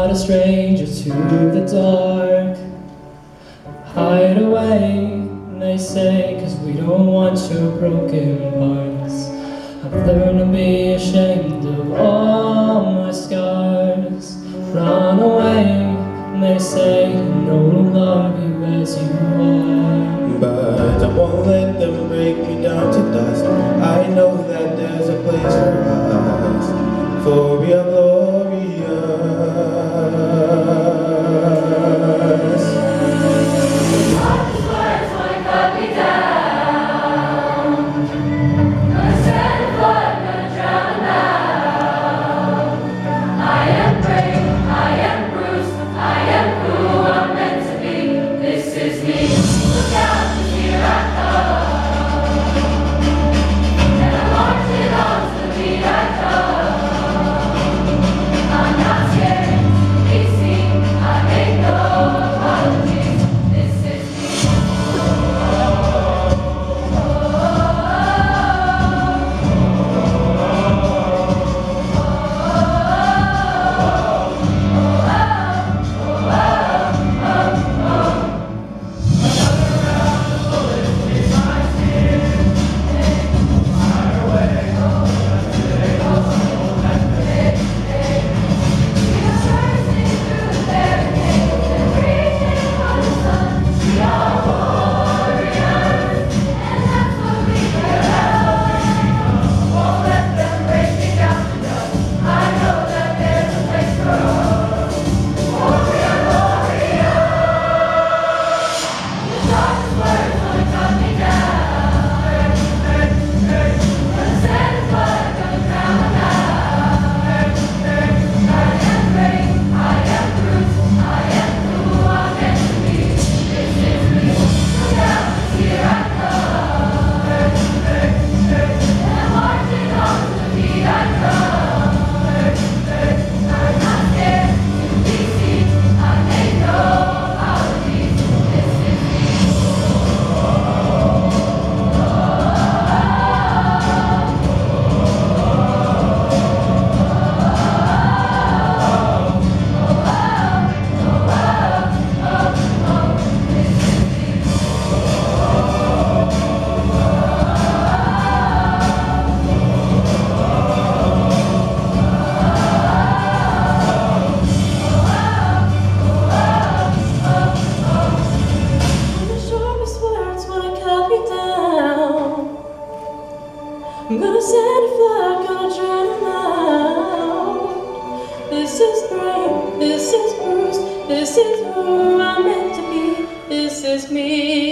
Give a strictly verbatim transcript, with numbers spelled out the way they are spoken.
not a stranger to the dark. Hide away, they say, 'cause we don't want your broken parts. I've learned to be ashamed of all my scars. Run away, they say, no one will love you as you are. But I won't let them break me down to dust. I know that there's a place for us, for we are glorious. I'm gonna set a flag, gonna drown him out. This is brave, this is bruised, this is who I'm meant to be. This is me.